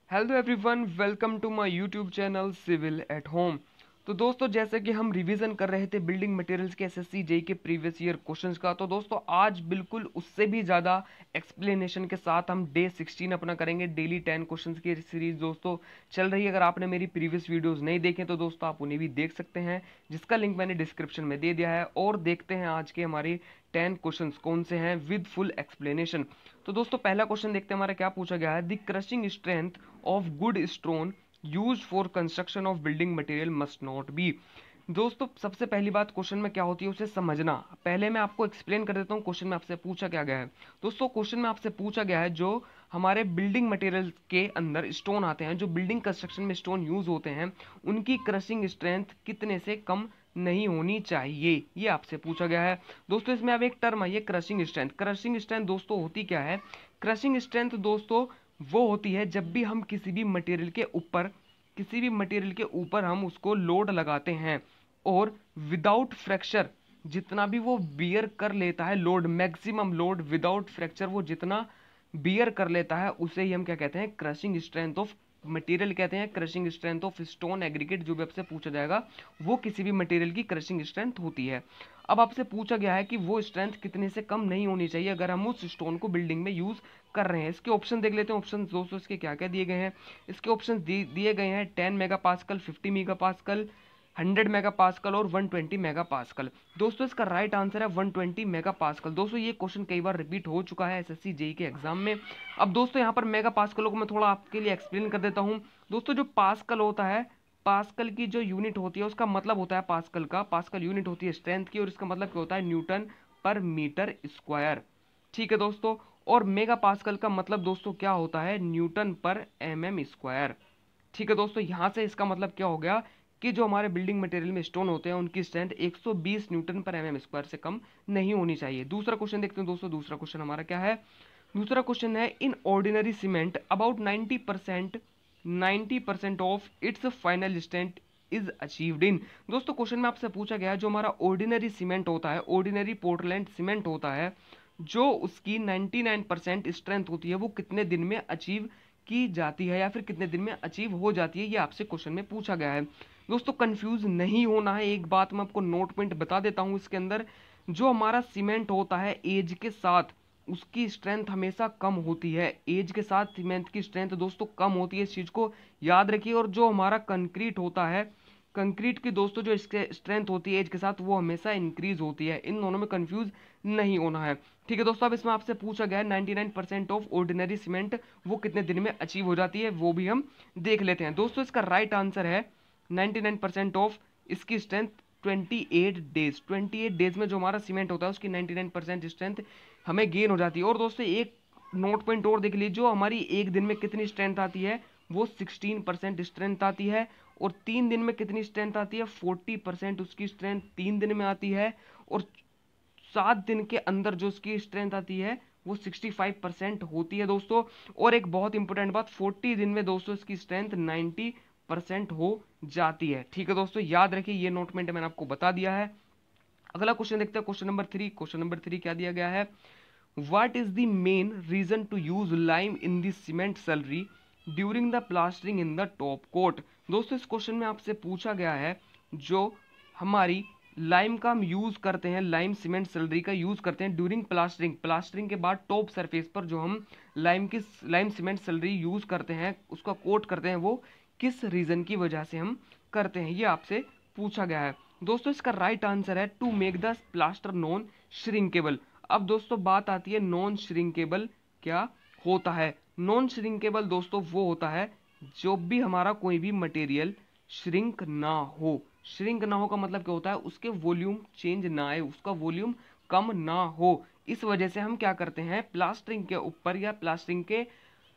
Hello everyone, welcome to my YouTube channel civil at home. तो दोस्तों, जैसे कि हम रिवीजन कर रहे थे बिल्डिंग मटेरियल्स के एसएससी जेई के प्रीवियस ईयर क्वेश्चंस का, तो दोस्तों आज बिल्कुल उससे भी ज़्यादा एक्सप्लेनेशन के साथ हम डे 16 अपना करेंगे। डेली 10 क्वेश्चंस की सीरीज दोस्तों चल रही है। अगर आपने मेरी प्रीवियस वीडियोस नहीं देखे तो दोस्तों आप उन्हें भी देख सकते हैं, जिसका लिंक मैंने डिस्क्रिप्शन में दे दिया है। और देखते हैं आज के हमारे 10 क्वेश्चंस कौन से हैं विद फुल एक्सप्लेनेशन। तो दोस्तों पहला क्वेश्चन देखते हैं हमारा क्या पूछा गया है। The crushing strength of good stone use for construction of building material must not be. दोस्तों सबसे पहली बात क्वेश्चन में क्या होती है उसे समझना। पहले मैं आपको एक्सप्लेन कर देता हूँ क्वेश्चन में आपसे पूछा क्या गया है। दोस्तों क्वेश्चन में आपसे पूछा गया है जो हमारे बिल्डिंग मटेरियल के अंदर स्टोन आते हैं, जो बिल्डिंग कंस्ट्रक्शन में स्टोन यूज होते हैं, उनकी क्रशिंग स्ट्रेंथ कितने से कम नहीं होनी चाहिए, ये आपसे पूछा गया है। दोस्तों इसमें अब एक टर्म है ये क्रशिंग स्ट्रेंथ। क्रशिंग स्ट्रेंथ दोस्तों होती क्या है? क्रशिंग स्ट्रेंथ दोस्तों वो होती है जब भी हम किसी भी मटेरियल के ऊपर हम उसको लोड लगाते हैं और विदाउट फ्रैक्चर जितना भी वो बियर कर लेता है load, maximum load without fracture वो जितना बियर कर लेता है, उसे ही हम क्या कहते हैं? क्रशिंग स्ट्रेंथ ऑफ मटेरियल कहते हैं। Crushing strength of stone aggregate जो भी आपसे पूछा जाएगा वो किसी भी मटेरियल की क्रशिंग स्ट्रेंथ होती है। अब आपसे पूछा गया है कि वो स्ट्रेंथ कितने से कम नहीं होनी चाहिए अगर हम उस स्टोन को बिल्डिंग में यूज कर रहे हैं। इसके ऑप्शन देख लेते हैं। ऑप्शन दोस्तों इसके क्या क्या दिए गए हैं। इसके ऑप्शन दिए गए हैं 10 mega pascal, 50 mega pascal, 100 mega pascal और 120 मेगा पास्कल। दोस्तों इसका राइट आंसर है 120 मेगा पास्कल। दोस्तों ये क्वेश्चन कई बार रिपीट हो चुका है एसएससी जेई के एग्जाम में। अब दोस्तों यहाँ पर मेगा पास्कलों को मैं थोड़ा आपके लिए एक्सप्लेन कर देता हूँ। दोस्तों जो पास्कल होता है, पास्कल की जो यूनिट होती है उसका मतलब होता है पास्कल का, पास्कल यूनिट होती है स्ट्रेंथ की, और इसका मतलब क्या होता है? न्यूटन पर मीटर स्क्वायर। ठीक है दोस्तों। और मेगा पास्कल का मतलब दोस्तों क्या होता है? न्यूटन पर एमएम स्क्वायर। ठीक है दोस्तों, यहां से इसका मतलब क्या हो गया कि जो हमारे बिल्डिंग मटेरियल में स्टोन होते हैं उनकी स्ट्रेंथ 120 न्यूटन पर एमएम स्क्वायर से कम नहीं होनी चाहिए। दूसरा क्वेश्चन देखते हैं दोस्तों। दूसरा क्वेश्चन हमारा क्या है? दूसरा क्वेश्चन है in ordinary cement about 90% of its final strength is achieved in. दोस्तों क्वेश्चन में आपसे पूछा गया है जो हमारा ऑर्डिनरी सीमेंट होता है, ऑर्डिनरी पोर्टलैंड सीमेंट होता है, जो उसकी 99% स्ट्रेंथ होती है वो कितने दिन में अचीव की जाती है या फिर कितने दिन में अचीव हो जाती है, ये आपसे क्वेश्चन में पूछा गया है। दोस्तों कंफ्यूज नहीं होना है, एक बात मैं आपको नोट पॉइंट बता देता हूं इसके अंदर। जो हमारा सीमेंट होता है एज के साथ उसकी स्ट्रेंथ हमेशा कम होती है। एज के साथ सीमेंट की स्ट्रेंथ दोस्तों कम होती है, इस चीज को याद रखिए। और जो हमारा कंक्रीट होता है, कंक्रीट की दोस्तों जो इसके स्ट्रेंथ होती है एज के साथ वो हमेशा इंक्रीज होती है। इन दोनों में कंफ्यूज नहीं होना है। ठीक है दोस्तों, अब इसमें आपसे पूछा गया है 99% ऑफ ऑर्डिनरी सीमेंट वो कितने दिन में अचीव हो जाती है, वो भी हम देख लेते हैं। दोस्तों इसका राइट आंसर है 99% ऑफ इसकी स्ट्रेंथ 28 डेज। 28 डेज में जो हमारा सीमेंट होता है उसकी 99% स्ट्रेंथ हमें गेन हो जाती है। और दोस्तों एक नोट पॉइंट और देख लीजिए, जो हमारी एक दिन में कितनी स्ट्रेंथ आती है वो 16% स्ट्रेंथ आती है। और 3 दिन में कितनी स्ट्रेंथ आती है? 40% उसकी स्ट्रेंथ 3 दिन में आती है। और 7 दिन के अंदर जो उसकी स्ट्रेंथ आती है वो 65% होती है दोस्तों। और एक बहुत इंपॉर्टेंट बात, 40 दिन में दोस्तों इसकी स्ट्रेंथ 90% हो जाती है। ठीक है दोस्तों, याद रखिए ये नोटमेंट मैंने आपको बता दिया है। अगला क्वेश्चन देखते हैं, क्वेश्चन नंबर 3। क्वेश्चन नंबर 3 क्या दिया गया है? What is the main reason to use lime in the cement slurry during the plastering in the top coat? दोस्तों इस क्वेश्चन में आपसे पूछा गया है जो हमारी लाइम का हम यूज करते हैं, लाइम सीमेंट स्लरी का यूज करते हैं ड्यूरिंग प्लास्टरिंग, प्लास्टरिंग के बाद टॉप सरफेस पर जो हम लाइम सीमेंट स्लरी यूज करते हैं, उसका कोट करते हैं, वो किस रीजन की वजह से हम करते हैं, ये आपसे पूछा गया है। दोस्तों इसका राइट आंसर है to make the plaster non shrinkable. अब दोस्तों बात आती है नॉन श्रिंकेबल क्या होता है। नॉन श्रिंकेबल दोस्तों वो होता है जो भी हमारा कोई भी मटेरियल श्रिंक ना हो। श्रिंक ना हो का मतलब क्या होता है? उसके वॉल्यूम चेंज ना आए, उसका वॉल्यूम कम ना हो। इस वजह से हम क्या करते हैं, प्लास्टरिंग के ऊपर या प्लास्टरिंग के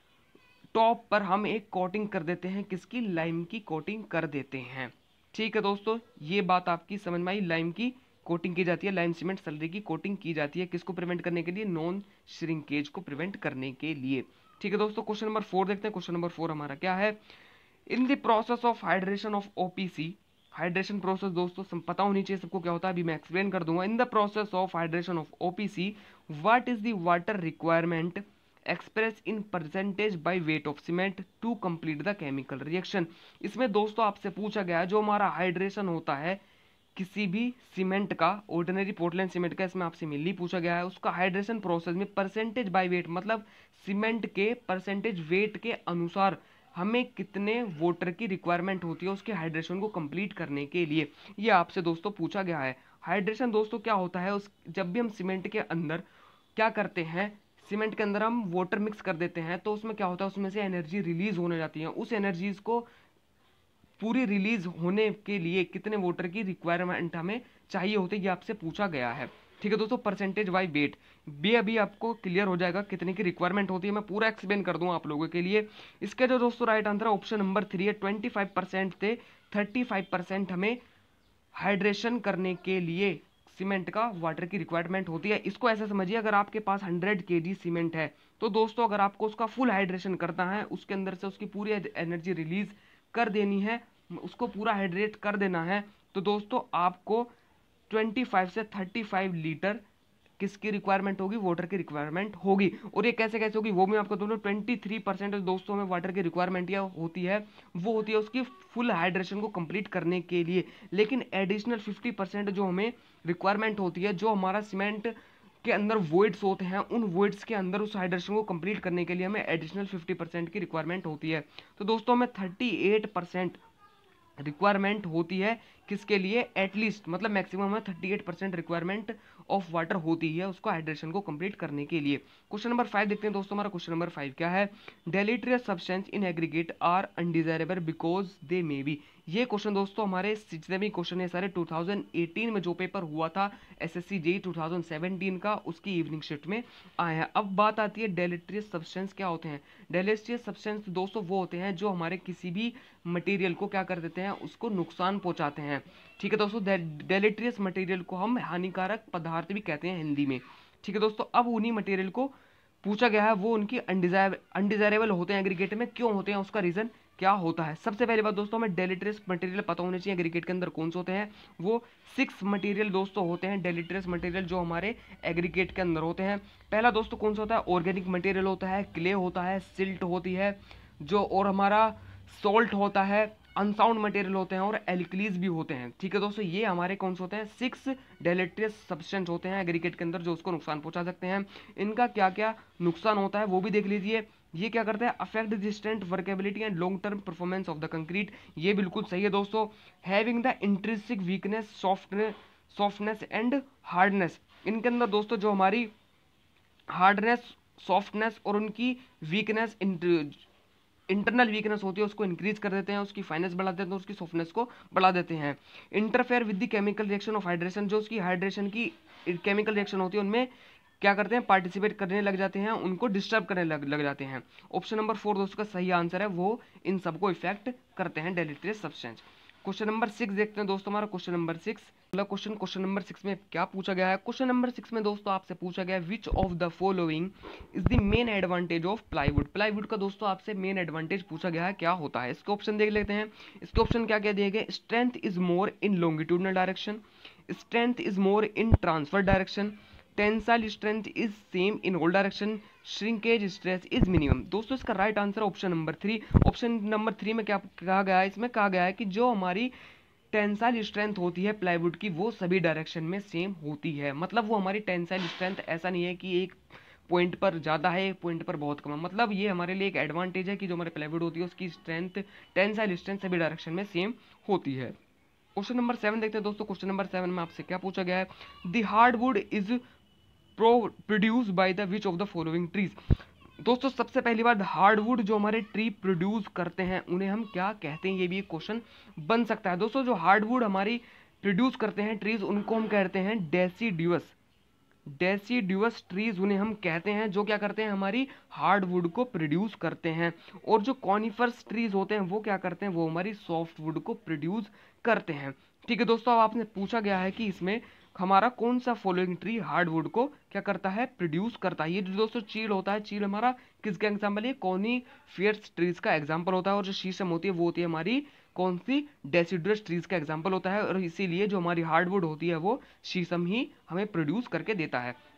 टॉप पर हम एक कोटिंग कर देते हैं, किसकी? लाइम की कोटिंग कर देते हैं। ठीक है दोस्तों, ये बात आपकी समझ में आई। लाइम की कोटिंग की जाती है, लाइम सीमेंट स्लरी की कोटिंग की जाती है, किसको प्रिवेंट करने के लिए? नॉन श्रिंकेज को प्रिवेंट करने के लिए। ठीक है दोस्तों, क्वेश्चन नंबर 4 देखते हैं। क्वेश्चन नंबर 4 हमारा क्या है? In the process of hydration of OPC, hydration process दोस्तों पता होनी चाहिए सबको क्या होता है, अभी मैं एक्सप्लेन कर दूंगा। In the process of hydration of OPC what is the water requirement express in percentage by weight of cement to complete the chemical reaction. इसमें दोस्तों आपसे पूछा गया है जो हमारा हाइड्रेशन होता है किसी भी सीमेंट का, ऑर्डिनरी पोर्टलैंड सीमेंट का, इसमें आपसे मेनली पूछा गया है उसका हाइड्रेशन प्रोसेस में परसेंटेज बाय वेट, मतलब सीमेंट के परसेंटेज वेट के अनुसार हमें कितने वाटर की रिक्वायरमेंट होती है उसके हाइड्रेशन को कंप्लीट करने के लिए, ये आपसे दोस्तों पूछा गया है। हाइड्रेशन दोस्तों क्या होता है, उस जब भी हम सीमेंट के अंदर क्या करते हैं, सीमेंट के अंदर हम वाटर मिक्स कर देते हैं तो उसमें क्या होता है, उसमें से एनर्जी रिलीज होने जाती है। उस एनर्जीज को पूरी रिलीज होने के लिए कितने वाटर की रिक्वायरमेंट हमें चाहिए होती है, ये आपसे पूछा गया है। ठीक है दोस्तों, परसेंटेज बाय वेट भी अभी आपको क्लियर हो जाएगा कितने की रिक्वायरमेंट होती है, मैं पूरा एक्सप्लेन कर दूंगा आप लोगों के लिए। इसके जो दोस्तों राइट आंसर ऑप्शन नंबर 3 है। 25% से 35% हमें हाइड्रेशन करने के लिए सीमेंट का वाटर की रिक्वायरमेंट होती है। इसको ऐसे समझिए, अगर आपके पास 100 kg सीमेंट है तो दोस्तों अगर आपको उसका फुल हाइड्रेशन करना है, उसके अंदर से उसकी पूरी एनर्जी रिलीज कर देनी है, उसको पूरा हाइड्रेट कर देना है, तो दोस्तों आपको 25 से 35 लीटर किसकी रिक्वायरमेंट होगी, वाटर की रिक्वायरमेंट होगी। और ये कैसे कैसे होगी वो मैं आपको दोनों 23% दोस्तों में वाटर की रिक्वायरमेंट या होती है, वो होती है उसकी फुल हाइड्रेशन को कंप्लीट करने के लिए। लेकिन एडिशनल 50% जो हमें रिक्वायरमेंट होती है, जो हमारा सीमेंट के अंदर वॉइड्स होते हैं, उन वॉइड्स के अंदर उस हाइड्रेशन को कंप्लीट करने के लिए हमें एडिशनल 50% की रिक्वायरमेंट होती है। तो दोस्तों हमें 38% रिक्वायरमेंट होती है किसके लिए, एटलीस्ट मतलब मैक्सिमम है 38% रिक्वायरमेंट ऑफ वाटर होती है उसको हाइड्रेशन को कंप्लीट करने के लिए। क्वेश्चन नंबर 5 देखते हैं दोस्तों, हमारा क्वेश्चन नंबर 5 क्या है, deleterious substance in aggregate are undesirable because they may be. ये क्वेश्चन दोस्तों हमारे जितने भी क्वेश्चन है सारे 2018 में जो पेपर हुआ था एसएससी जेईई 2017 का, उसकी इवनिंग शिफ्ट में आए हैं। अब बात आती है डेलीटरियस सब्सटेंस क्या होते हैं। डेलीटरियस सब्सटेंस दोस्तों वो होते हैं जो हमारे किसी भी मटेरियल को क्या कर देते हैं, उसको नुकसान पहुंचाते हैं। ठीक है दोस्तों, डेलेट्रियस मटेरियल को हम हानिकारक पदार्थ भी कहते हैं हिंदी में। ठीक है दोस्तों, अब उन्हीं मटेरियल को पूछा गया है वो उनकी अनडिजायरेबल होते हैं एग्रीगेट में, क्यों होते हैं, उसका रीजन क्या होता है। सबसे पहली बात दोस्तों हमें डेलेट्रियस मटेरियल पता होने चाहिए एग्रीगेट के अंदर कौन से होते हैं। वो 6 मटेरियल दोस्तों होते हैं डेलेट्रियस मटेरियल जो हमारे एग्रीगेट के अंदर होते हैं। पहला दोस्तों कौन सा होता है, ऑर्गेनिक मटेरियल होता है, क्ले होता है, सिल्ट होती है जो, और हमारा सॉल्ट होता है, अनसाउंड मटेरियल होते हैं, और एल्कलीज भी होते हैं। ठीक है दोस्तों, ये हमारे कौन से होते हैं, 6 डेलेट्रियस सब्सटेंस होते हैं एग्रीगेट के अंदर जो उसको नुकसान पहुंचा सकते हैं। इनका क्या क्या नुकसान होता है वो भी देख लीजिए। ये क्या करते हैं, affect distant workability and long term performance of the concrete, ये बिल्कुल सही है दोस्तों। Having the intrinsic weakness, softness and hardness, इनके अंदर दोस्तों जो हमारी हार्डनेस, सॉफ्टनेस और उनकी वीकनेस, इंटरनल वीकनेस होती है उसको इंक्रीज कर देते हैं, उसकी फाइनेस बढ़ा देते हैं, उसकी सॉफ्टनेस को बढ़ा देते हैं। Interfere with the chemical reaction of hydration, जो उसकी हाइड्रेशन की केमिकल रिएक्शन होती है उनमें क्या करते हैं, पार्टिसिपेट करने लग जाते हैं, उनको डिस्टर्ब करने लग जाते हैं। ऑप्शन नंबर 4 दोस्तों का सही आंसर है, वो इन सबको इफेक्ट करते हैं डेलेटरियस सब्सटेंस। क्वेश्चन नंबर 6 देखते हैं दोस्तों, हमारा क्वेश्चन नंबर 6 क्वेश्चन नंबर 6 में क्या पूछा गया है। क्वेश्चन नंबर 6 में दोस्तों आपसे पूछा गया है which of the following is the main advantage of plywood. Plywood का दोस्तों आपसे मेन एडवांटेज पूछा गया है, क्या होता है। इसके ऑप्शन देख लेते हैं। इसके ऑप्शन क्या क्या दिए गए, strength is more in longitudinal direction, strength is more in transfer direction, tensile strength is same in all direction, shrinkage stress is minimum. दोस्तों इसका right answer option number 3। Option number 3 में क्या कहा गया है, इसमें कहा गया है कि जो हमारी टेंसाइल स्ट्रेंथ होती है प्लाईवुड की वो सभी डायरेक्शन में सेम होती है। मतलब वो हमारी टेंसाइल स्ट्रेंथ ऐसा नहीं है कि एक पॉइंट पर ज़्यादा है एक पॉइंट पर बहुत कम है, मतलब ये हमारे लिए एक एडवांटेज है कि जो हमारे प्लाईवुड होती है उसकी स्ट्रेंथ, टेंसाइल स्ट्रेंथ सभी डायरेक्शन में सेम होती है। क्वेश्चन नंबर 7 देखते हैं दोस्तों। क्वेश्चन नंबर 7 में आपसे क्या पूछा गया है, the hardwood is produce by the which of the following trees. दोस्तों सबसे पहली बात, हार्डवुड जो हमारे ट्री प्रोड्यूस करते हैं उन्हें हम क्या कहते हैं, ये भी एक क्वेश्चन बन सकता है। दोस्तों जो हार्डवुड हमारी प्रोड्यूस करते हैं ट्रीज उनको हम कहते हैं डेसीड्यूअस, डेसीड्यूअस ट्रीज उन्हें हम कहते हैं जो क्या करते हैं, हमारी हार्डवुड को प्रोड्यूस करते हैं। और जो कॉनिफर्स ट्रीज होते हैं वो क्या करते हैं, वो हमारी सॉफ्टवुड को प्रोड्यूस करते हैं। ठीक है दोस्तों, अब आपने पूछा गया है कि इसमें हमारा कौन सा फॉलोइंग ट्री हार्डवुड को क्या करता है, प्रोड्यूस करता है। ये जो दोस्तों चील होता है, चील हमारा किसका एग्जाम्पल है, कॉनिफियर्स ट्रीज का एग्जाम्पल होता है। और जो शीशम होती है वो होती है हमारी कौन सी, डेसिडुअस ट्रीज का एग्जाम्पल होता है। और इसीलिए जो हमारी हार्डवुड होती है वो शीशम ही हमें प्रोड्यूस करके देता है।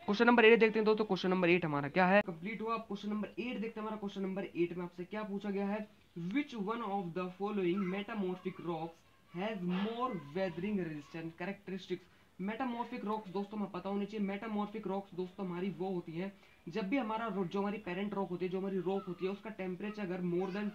क्वेश्चन नंबर 8 देखते हैं दोस्तों। क्वेश्चन नंबर 8 हमारा क्या है, कंप्लीट हुआ। क्वेश्चन नंबर 8 देखते हैं। हमारा क्वेश्चन नंबर 8 में आपसे क्या पूछा गया है, which one of the following metamorphic rocks has more weathering resistant characteristics. Metamorphic rocks दोस्तों हमें पता होनी चाहिए। मेटामॉर्फिक रॉक्स दोस्तों हमारी वो होती है जब भी हमारा जो हमारी पेरेंट रॉक होती है, जो हमारी रॉक होती है, उसका टेम्परेचर अगर मोर देन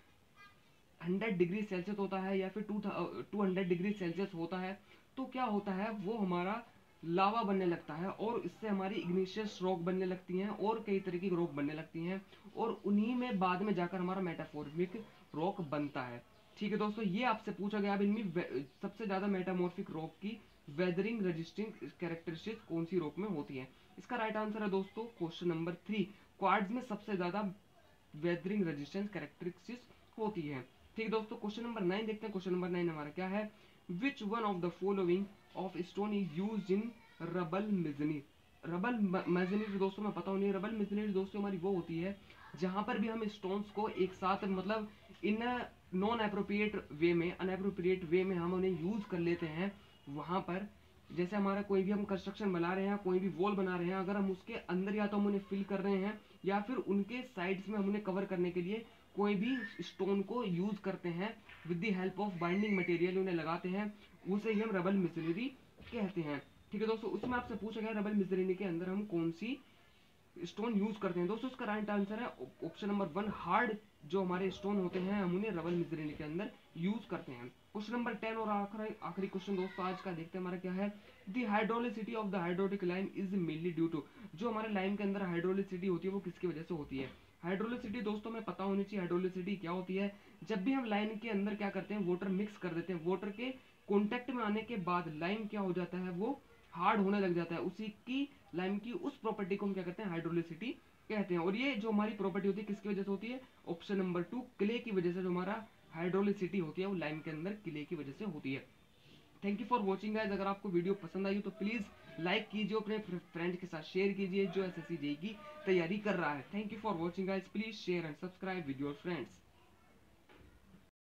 200 डिग्री सेल्सियस होता है या फिर 200 डिग्री सेल्सियस होता है, तो क्या होता है, वो हमारा लावा बनने लगता है और इससे हमारी इग्निशियस रॉक बनने लगती हैं और कई तरह की रॉक बनने लगती हैं और उन्हीं में बाद में जाकर हमारा मेटामॉर्फिक रॉक बनता है। ठीक है दोस्तों, ये आपसे पूछा गया। अब इनमें सबसे ज्यादा मेटामॉर्फिक रॉक की वेदरिंग रेजिस्टिंग कैरेक्टरिस्टिक्स कौन सी रॉक में होती है। इसका राइट आंसर है दोस्तों क्वेश्चन नंबर 3, क्वार्ट्ज में सबसे ज्यादा वेदरिंग रेजिस्टेंस कैरेक्टरिस्टिक्स होती है। ठीक है दोस्तों, क्वेश्चन नंबर 9 देखते हैं। क्वेश्चन नंबर 9 हमारा क्या है, which one of the following of stone is used in rubble masonry. Rubble masonry दोस्तों मैं पता नहीं, रबल मेजनी दोस्तों हमारी वो होती है जहां पर भी हम स्टोन्स को एक साथ मतलब इन नॉन अप्रोप्रिएट वे में, अनअप्रोप्रिएट वे में हम उन्हें यूज कर लेते हैं। वहां पर जैसे हमारा कोई भी हम कंस्ट्रक्शन बना रहे हैं, कोई भी वॉल बना रहे हैं, अगर हम उसके अंदर या तो हम उन्हें फिल कर रहे हैं या फिर उनके साइड्स में हम उन्हें कवर करने के लिए कोई भी स्टोन को यूज करते हैं with the help of binding material, उन्हें लगाते हैं, उसे ही हम रबल मिसनरी कहते हैं। ठीक है दोस्तों, उसमें आपसे पूछा गया रबल मिसनरी के अंदर हम कौन सी स्टोन यूज करते हैं। दोस्तों इसका राइट आंसर है ऑप्शन नंबर 1, हार्ड जो हमारे स्टोन होते हैं हम उन्हें रबल मिसनरी के अंदर यूज करते हैं। क्वेश्चन नंबर 10 और आखिरी क्वेश्चन दोस्तों आज का देखते हैं हमारा क्या है, the hydraulicity of the hydraulic lime is mainly due to. जो हमारे लाइम के अंदर हाइड्रोलिसिटी होती है वो किसकी वजह से होती है। हाइड्रोलिसिटी दोस्तों में पता होनी चाहिए हाइड्रोलिसिटी क्या होती है। जब भी हम लाइन के अंदर क्या करते हैं, वाटर मिक्स कर देते हैं, वाटर के कॉन्टेक्ट में आने के बाद लाइम क्या हो जाता है, वो हार्ड होने लग जाता है। उसी की लाइम की उस प्रॉपर्टी को हम क्या कहते हैं, हाइड्रोलिसिटी कहते हैं। और ये जो हमारी प्रॉपर्टी होती है किसकी वजह से होती है, ऑप्शन नंबर 2, क्ले की वजह से। जो हमारा हाइड्रोलिसिटी होती है वो लाइम के अंदर क्ले की वजह से होती है। Thank you for watching guys. अगर आपको वीडियो पसंद आई तो प्लीज लाइक कीजिए, अपने फ्रेंड्स के साथ शेयर कीजिए जो एसएससी जेईई की तैयारी कर रहा है। Thank you for watching guys, please share and subscribe with your friends.